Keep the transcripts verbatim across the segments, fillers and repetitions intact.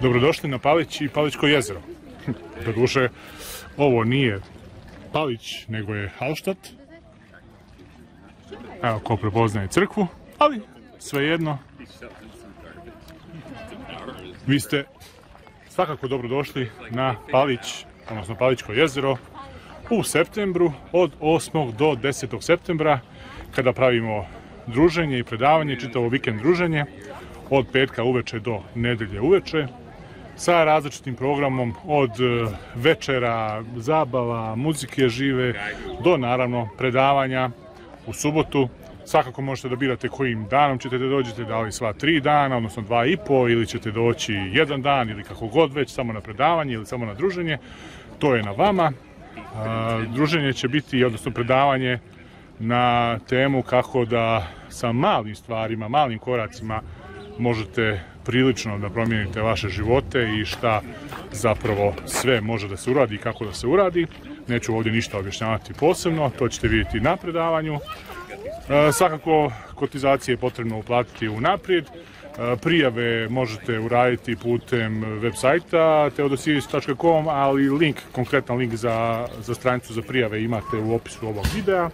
Dobrodošli na Palić i Palićko jezero. Doduše, ovo nije Palić, nego je Hallstatt. Evo ko prepoznaje crkvu, ali svejedno. Vi ste svakako dobrodošli na Palić, odnosno Palićko jezero u septembru od osmog do desetog septembra, kada pravimo druženje i predavanje, čitavo vikend druženje od petka uveče do nedelje uveče sa različitim programom od večera, zabava, muzike žive do naravno predavanja u subotu. Svakako možete da birate kojim danom ćete da dođete, da li sva tri dana, odnosno dva i po, ili ćete doći jedan dan ili kako god već, samo na predavanje ili samo na druženje. To je na vama. Druženje će biti, odnosno predavanje, na temu kako da sa malim stvarima, malim koracima možete prilično da promijenite vaše živote i šta zapravo sve može da se uradi i kako da se uradi. Neću ovdje ništa objašnjavati posebno, to ćete vidjeti na predavanju. E, svakako, kotizacije je potrebno uplatiti unaprijed. E, prijave možete uraditi putem web sajta teodosijević tačka com, ali link, konkretan link za, za stranicu za prijave imate u opisu ovog videa.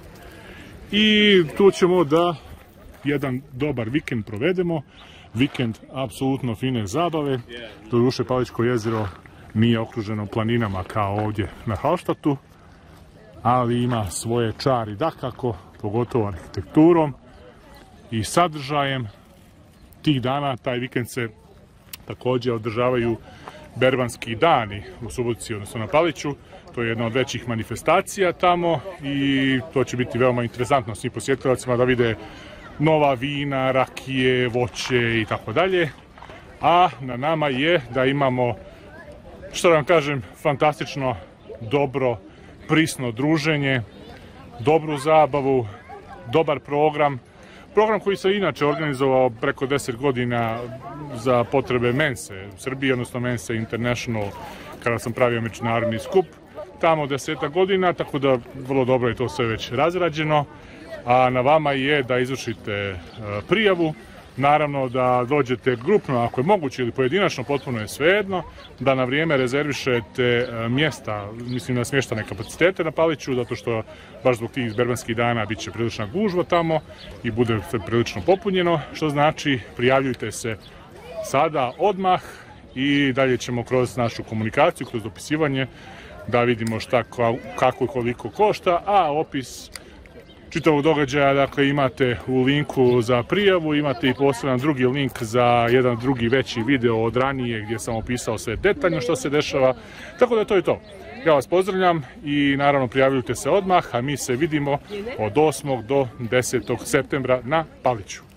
I tu ćemo da jedan dobar vikend provedemo. Vikend apsolutno fine zabave. Doduše, Palićko jezero nije okruženo planinama kao ovdje na Hallstattu, ali ima svoje čari dakako, pogotovo arhitekturom i sadržajem. Tih dana, taj vikend se također održavaju berbanski dani u Subotici, odnosno na Paliću. To je jedna od većih manifestacija tamo i to će biti veoma interesantno svim posjetiocima da vide nova vina, rakije, voće i tako dalje. A na nama je da imamo, što da vam kažem, fantastično, dobro, prisno druženje, dobru zabavu, dobar program. Program koji se inače organizovao preko deset godina za potrebe Mense u Srbiji, odnosno Mense International, kada sam pravio međunarodni skup tamo deseta godina, tako da vrlo dobro je to sve već razrađeno. A na vama je da izvršite prijavu, naravno da dođete grupno ako je moguće ili pojedinačno, potpuno je svejedno, da na vrijeme rezervišete mjesta, mislim na smještane kapacitete na Paliću, zato što baš zbog tih berbanskih dana bit će prilična gužva tamo i bude sve prilično popunjeno, što znači prijavljujte se sada odmah i dalje ćemo kroz našu komunikaciju, kroz dopisivanje da vidimo šta, kako i koliko košta, a opis čitavog događaja, dakle, imate u linku za prijavu, imate i poseban drugi link za jedan drugi veći video od ranije gdje sam opisao sve detaljno što se dešava, tako da to je to. Ja vas pozdravljam i naravno prijavljujte se odmah, a mi se vidimo od osmog do desetog septembra na Paliću.